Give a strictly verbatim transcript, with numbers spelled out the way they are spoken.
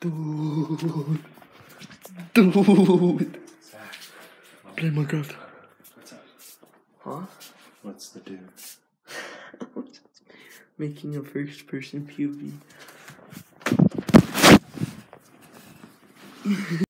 Dude. Dude. Zach. Play Minecraft. What's up? Huh? What's the do? Making a first person P O V.